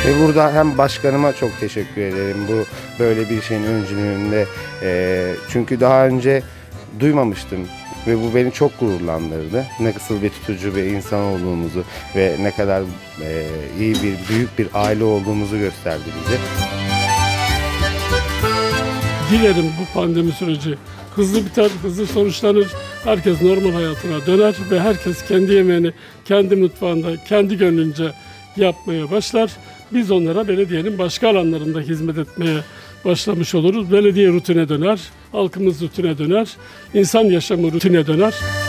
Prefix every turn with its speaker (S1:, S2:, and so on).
S1: Ve burada hem başkanıma çok teşekkür ederim bu böyle bir şeyin öncülüğünde. Çünkü daha önce duymamıştım ve bu beni çok gururlandırdı. Nasıl bir tutucu bir insan olduğumuzu ve ne kadar iyi büyük bir aile olduğumuzu gösterdi bize.
S2: Dilerim bu pandemi süreci hızlı biter, hızlı sonuçlanır. Herkes normal hayatına döner ve herkes kendi yemeğini kendi mutfağında, kendi gönlünce yapmaya başlar. Biz onlara belediyenin başka alanlarında hizmet etmeye başlamış oluruz. Belediye rutine döner, halkımız rutine döner, insan yaşamı rutine döner.